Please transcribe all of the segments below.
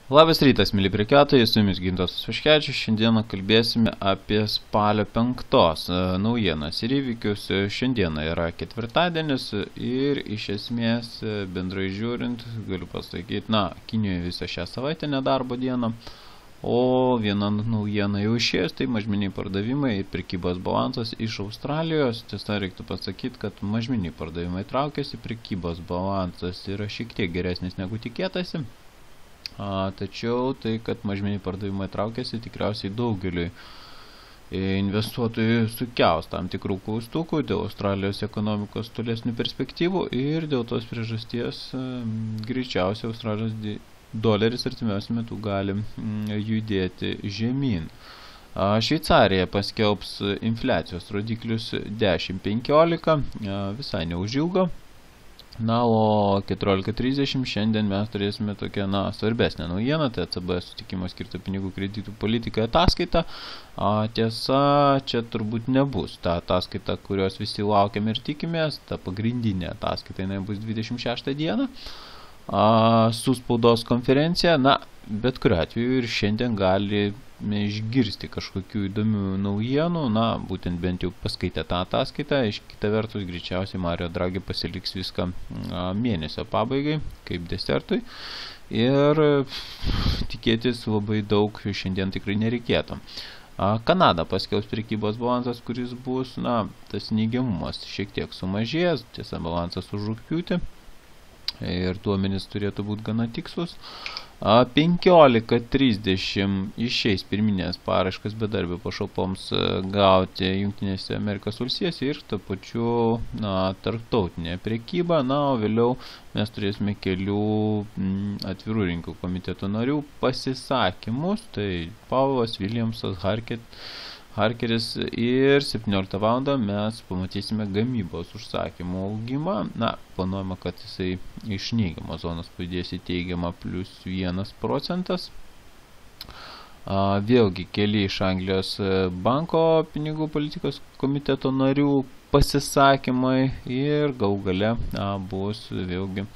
Labas rytas, mėly prekiautojai, su jumis Gintautas Vaškevičius. Šiandieną kalbėsime apie spalio 5 naujienas ir įvykius. Šiandieną yra ketvirtadienis ir iš esmės bendrai žiūrint, galiu pasakyti, Kinijoje visą šią savaitę nedarbo dieną, o viena naujiena jau išėjus, tai mažmeniai pardavimai ir prekybos balansas iš Australijos. Tiesa, reiktų pasakyti, kad mažmeniai pardavimai traukiasi, prekybos balansas yra šiek tiek geresnis negu tikėtasi. Tačiau tai, kad mažmeniai pardavimai traukiasi, tikriausiai daugeliui investuotojų sukels tam tikrų klaustukų dėl Australijos ekonomikos tolesnių perspektyvų ir dėl tos priežasties greičiausiai Australijos doleris artimiausiu metu gali judėti žemyn. Šveicarija paskelbs infliacijos rodiklius 10-15, visai neužilgo. O 14:30 šiandien mes turėsime tokią, svarbesnę naujieną, tai ECB sutikimo skirto pinigų kreditų politikai ataskaita. Tiesa, čia turbūt nebus ta ataskaita, kurios visi laukiam ir tikimės, ta pagrindinė ataskaita, jinai bus 26 dieną. Su spaudos konferencija, bet kuriuo atveju ir šiandien galime išgirsti kažkokių įdomių naujienų, būtent bent jau paskaitę tą ataskaitą. Iš kita vertus, greičiausiai Mario Draghi pasiliks viską mėnesio pabaigai, kaip desertui, ir tikėtis labai daug šiandien tikrai nereikėtų. Kanada paskelbs prekybos balansas, kuris bus, tas neigiamumas šiek tiek sumažėjęs, tiesa, balansas už rugpjūtį. Ir duomenys turėtų būti gana tikslus. 15:30 išeis pirminės paraiškas bedarbių pašalpoms gauti Jungtinėse Amerikos valstijose ir ta pačiu tarptautinė prekyba. O vėliau mes turėsime kelių atvirų rinkų komiteto narių pasisakymus. Tai Paulas, Williamsas, Harkeris ir 17 val. Mes pamatysime gamybos užsakymų augimą. Planuojama, kad jisai iš neigiamos zonos pajudės į teigiamą +1%. Vėlgi keli iš Anglijos banko pinigų politikos komiteto narių pasisakymai ir galų gale bus vėlgi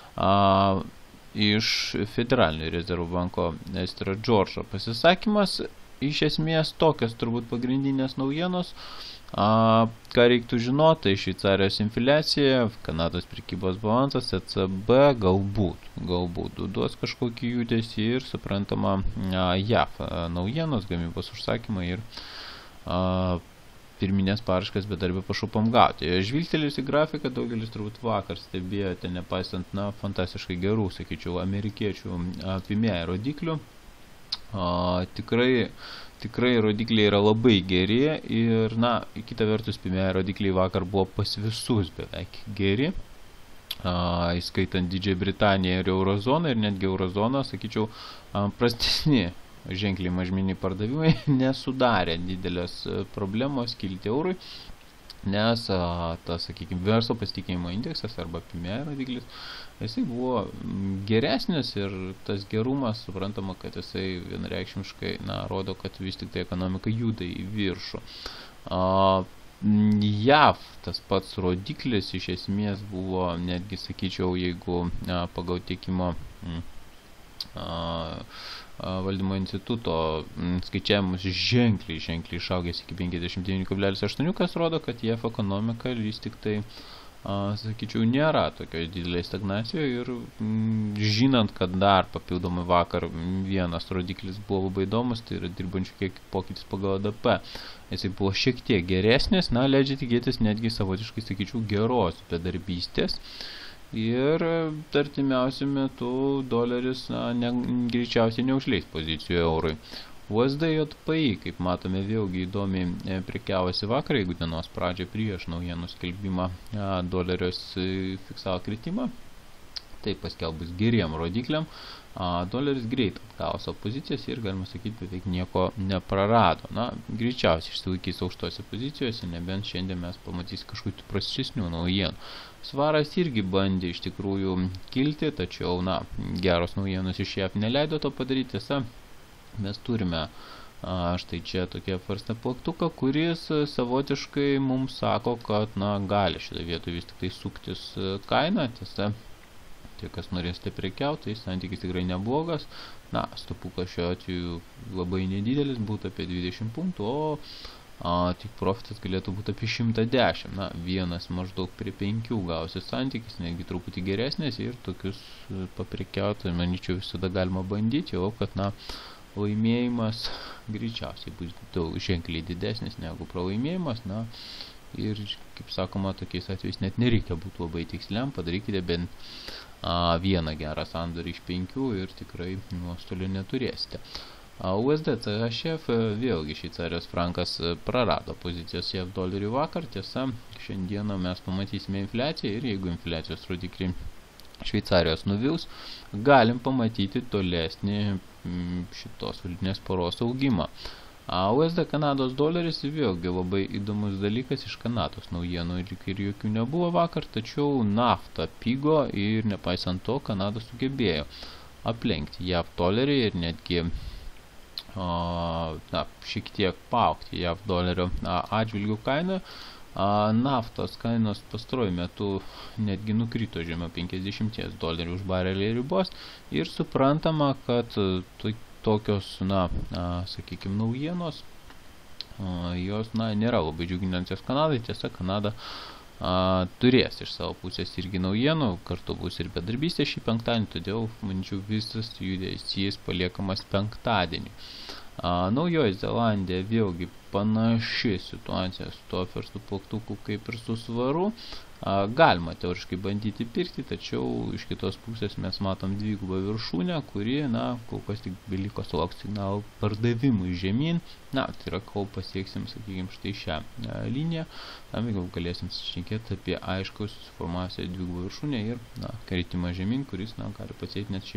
iš Federalinio rezervų banko Estero Džordžo pasisakymas. Iš esmės tokios turbūt pagrindinės naujienos. Ką reiktų žinoti, tai Šveicarijos infliacija, Kanados prekybos balansas, ECB galbūt duos kažkokį judesį ir suprantama JAV naujienos, gamybos užsakymai ir pirminės paraiškas bedarbių pašalpom gauti. Žvilgtelėjus į grafiką, daugelis turbūt vakar stebėjote, nepaisant fantastiškai gerų, sakyčiau, amerikiečių PMI rodiklių. Tikrai rodikliai yra labai geri ir, kita vertus, PMI rodikliai vakar buvo pas visus beveik geri, įskaitant Didžiąją Britaniją ir Eurozoną, ir netgi Eurozoną, sakyčiau, prastesni ženkliai mažmeniai pardavimai nesudarė didelės problemos kilti eurui, nes tas, sakykime, verslo pasitikėjimo indeksas arba PMI rodiklis, jisai buvo geresnis ir tas gerumas, suprantama, kad jisai vienareikšmiškai rodo, kad vis tik tai ekonomika juda į viršų. JAV tas pats rodiklis iš esmės buvo, netgi sakyčiau, jeigu pagal tiekimo valdymo instituto skaičiavimus ženkliai išaugęs iki 59,8, kas rodo, kad JAV ekonomika vis tik tai, sakyčiau, nėra tokioje didelėje stagnacijoje ir žinant, kad dar papildomai vakar vienas rodiklis buvo labai įdomus, tai yra dirbančių kiekio pokytis pagal ADP. Jisai buvo šiek tiek geresnis, leidžia tikėtis netgi savotiškai, sakyčiau, geros bedarbystės. Ir artimiausiu metu doleris greičiausiai neužleis pozicijų eurui. USD-JPY, kaip matome, vėlgi įdomiai prekiavosi vakar, jeigu dienos pradžia prieš naujienų skelbimą dolerios fiksavo kritimą, tai paskelbus geriem rodikliam, doleris greit atgavo savo pozicijas ir, galima sakyti, beveik nieko neprarado. Greičiausiai išsilaikys aukštose pozicijose, nebent šiandien mes pamatysime kažkokių prastesnių naujienų. Svaras irgi bandė iš tikrųjų kilti, tačiau, geros naujienos iš JAV neleido to padaryti. Tiesa, mes turime štai čia tokia first plaktuką, kuris savotiškai mums sako, kad gali šitą vietą vis tik tai suktis kaina. Tiesa, tie, kas norėsite prekiauti, tai santykis tikrai neblogas. Na, stopukas šiuo atveju labai nedidelis, būtų apie 20 punktų, o tik profitas galėtų būti apie 110. Na, vienas maždaug prie 5 gausis santykis, netgi truputį geresnės ir tokius paprekiauti, manyčiau, visada galima bandyti, o kad, na, laimėjimas greičiausiai bus daug ženkliai didesnis negu pralaimėjimas, na, ir, kaip sakoma, tokiais atvejais net nereikia būti labai tiksliam, padarykite bent vieną gerą sandorį iš 5 ir tikrai nuostolių neturėsite. USD CHF, vėlgi Šveicarijos frankas prarado pozicijas JAV dolerių vakar, tiesa, šiandieną mes pamatysime infliaciją ir jeigu infliacijos rodikliai Šveicarijos nuvils, galim pamatyti tolesnį šitos valiutinės poros augimą. USD Kanados doleris vėlgi labai įdomus dalykas, iš Kanados naujienų ir jokių nebuvo vakar, tačiau nafta pigo ir nepaisant to Kanada sugebėjo aplenkti JAV dolerį ir netgi šiek tiek paaugti JAV dolerio atžvilgių kainą. Naftos kainos pastaruoju metu netgi nukrito žemiau 50 dolerių už barelį ribos ir suprantama, kad tokios, sakykime, naujienos, jos, nėra labai džiuginančios Kanadai. Tiesa, Kanada turės iš savo pusės irgi naujienų, kartu bus ir bedarbystė šį penktadienį, todėl, manyčiau, visas judesys paliekamas penktadienį. Naujoji Zelandija vėlgi panaši situacija su to verslo plaktuku kaip ir su svaru. Galima teoriškai bandyti pirkti, tačiau iš kitos pusės mes matom dvigubą viršūnę, kuri, kol kas tik beliko sulaukti signalų pardavimui žemyn. Tai yra, kol pasieksim, sakykime, štai šią liniją, jeigu galėsim šnekėti apie aiškiai susiformavusią dvigubą viršūnę ir kritimą žemyn, kuris gali pasiekti net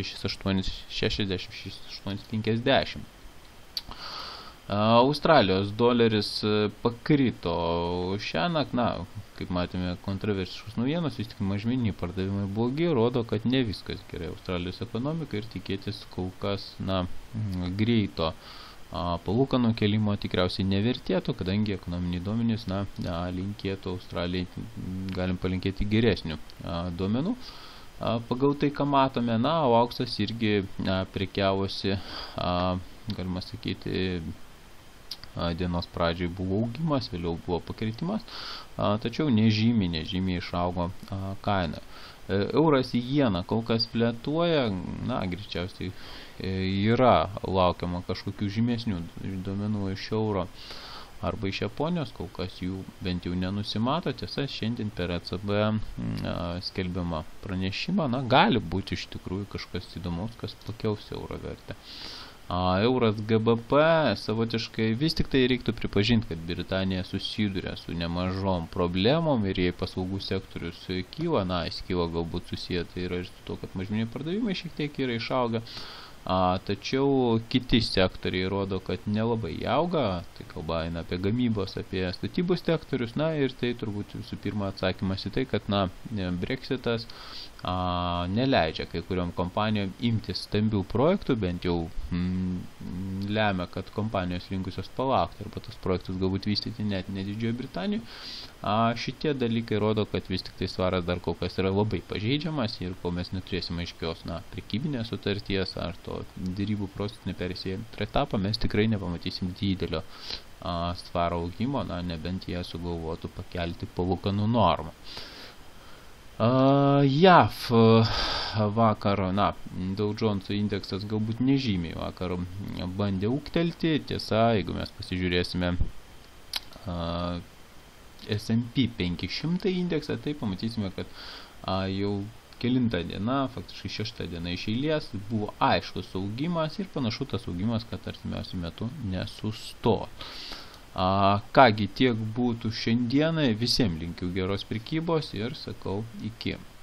6,850. Australijos doleris pakrito šiąnakt, kaip matėme, kontroversiškus naujienos, vis tik mažmeniniai pardavimai blogi, rodo, kad ne viskas gerai Australijos ekonomika ir tikėtis kol kas, greito palūkanų kelimo tikriausiai nevertėtų, kadangi ekonominiai duomenys, linkėtų Australijai, galim palinkėti geresnių duomenų. Pagal tai, ką matome, o auksas irgi prekiavosi, galima sakyti, dienos pradžiai buvo augimas, vėliau buvo pakritimas, tačiau nežymiai išaugo kaina. Euras į jeną kol kas flirtuoja, greičiausiai yra laukiama kažkokių žymesnių duomenų iš euro arba iš Japonijos, kol kas jų bent jau nenusimato. Tiesa, šiandien per ECB skelbiamą pranešimą, gali būti iš tikrųjų kažkas įdomaus, kas pakels euro vertę. Euras GBP savotiškai vis tik tai reiktų pripažinti, kad Britanija susiduria su nemažom problemom ir jei paslaugų sektorius kyla, jis kyla galbūt susiję tai yra ir su to, kad mažmeniniai pardavimai šiek tiek yra išaugę, tačiau kiti sektoriai rodo, kad nelabai auga, tai kalba eina apie gamybos, apie statybų sektorius, ir tai turbūt visų pirma atsakymas į tai, kad Brexitas neleidžia kai kuriom kompanijom imtis stambių projektų, bent jau lemia, kad kompanijos linkusios palaukti arba tos projektus galbūt vystyti net ne Didžiojoje Britanijoje. Šitie dalykai rodo, kad vis tik tai svaras dar kol kas yra labai pažeidžiamas ir kol mes neturėsime aiškios prekybinės sutarties ar to derybų procesų nepersėję etapą, mes tikrai nepamatysim didelio svaro augimo, nebent jie sugalvotų pakelti palūkanų normą. JAV vakar, Dow Jones indeksas galbūt nežymiai vakar bandė ūgtelti, tiesa, jeigu mes pasižiūrėsime S&P 500 indeksą, tai pamatysime, kad jau kelintą diena, faktiškai 6 diena iš eilės, buvo aiškus augimas ir panašu tas augimas, kad artimiausiu metu nesustos. Kągi tiek būtų šiandienai, visiems linkiu geros prekybos ir sakau iki.